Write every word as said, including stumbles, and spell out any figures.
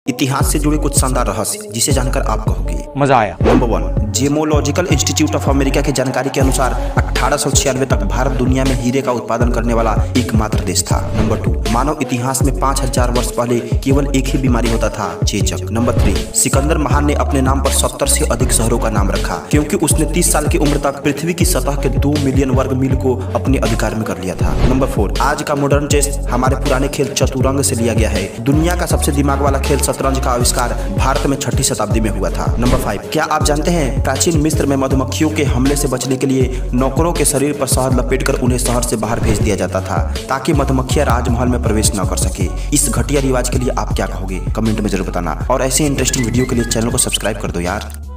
इतिहास से जुड़े कुछ शानदार रहस्य जिसे जानकर आप कहोगे मजा आया। Number one, gemological institute of America की जानकारी के अनुसार अठारह सौ छियानवे तक भारत दुनिया में हीरे का उत्पादन करने वाला एकमात्र देश था। नंबर टू, मानव इतिहास में पाँच हजार वर्ष पहले केवल एक ही बीमारी होता था, चेचक। नंबर थ्री, सिकंदर महान ने अपने नाम पर सत्तर से अधिक शहरों का नाम रखा क्योंकि उसने तीस साल की उम्र तक पृथ्वी की सतह के दो मिलियन वर्ग मील को अपने अधिकार में कर लिया था। नंबर फोर, आज का मॉडर्न चेस हमारे पुराने खेल चतुरंग से लिया गया है। दुनिया का सबसे दिमाग वाला खेल शतरंज का आविष्कार भारत में छठी शताब्दी में हुआ था। नंबर फाइव, क्या आप जानते हैं प्राचीन मिस्र में मधुमक्खियों के हमले से बचने के लिए नौकरों के शरीर पर शहद लपेटकर उन्हें शहर से बाहर भेज दिया जाता था ताकि मधुमक्खियां राजमहल में प्रवेश न कर सके। इस घटिया रिवाज के लिए आप क्या कहोगे कमेंट में जरूर बताना और ऐसे इंटरेस्टिंग वीडियो के लिए चैनल को सब्सक्राइब कर दो यार।